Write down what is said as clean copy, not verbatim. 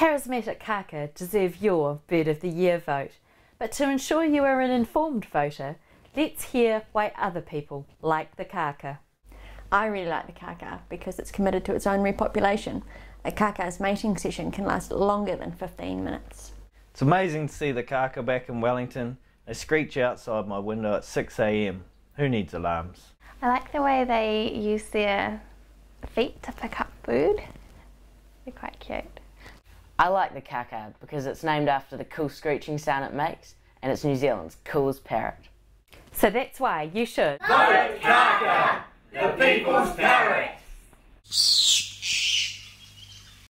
Charismatic Kaka deserve your Bird of the Year vote. But to ensure you are an informed voter, let's hear why other people like the Kaka. I really like the Kaka because it's committed to its own repopulation. A Kaka's mating session can last longer than 15 minutes. It's amazing to see the Kaka back in Wellington. They screech outside my window at 6 AM. Who needs alarms? I like the way they use their feet to pick up food. They're quite cute. I like the Kaka because it's named after the cool screeching sound it makes, and it's New Zealand's coolest parrot. So that's why you should Vote Kaka, the people's parrot!